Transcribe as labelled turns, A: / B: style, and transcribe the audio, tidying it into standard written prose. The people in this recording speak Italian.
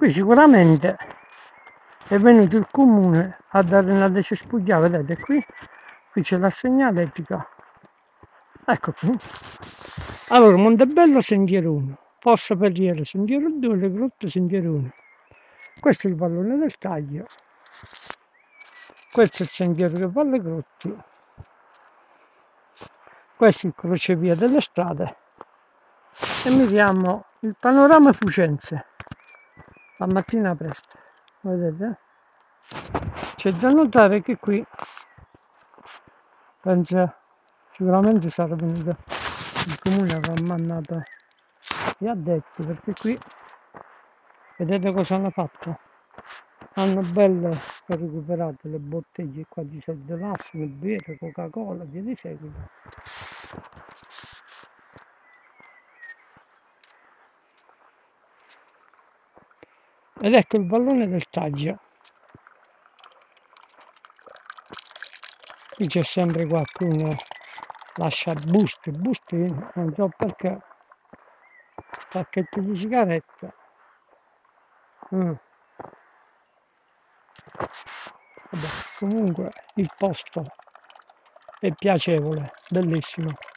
A: Qui sicuramente è venuto il comune a dare una decespugliata, vedete qui c'è la segnaletica, ecco qui. Allora, Montebello sentiero 1, Fossa Perriere sentiero 2, Le Grotte sentiero 1. Questo è il vallone del Taglio, questo è il sentiero che va alle grotte, questo è il crocevia delle strade e miriamo il panorama Fucense la mattina presto, vedete? C'è da notare che qui penso sicuramente sarà venuto il comune, avrà mandato gli addetti, perché qui vedete cosa hanno fatto? Hanno belle recuperate le bottiglie qua di solito Massimo, birra, Coca-Cola, via di seguito. Ed ecco il vallone del Taglio. Qui c'è sempre qualcuno lascia busti, non so perché, pacchetti di sigarette. Vabbè, comunque il posto è piacevole, bellissimo.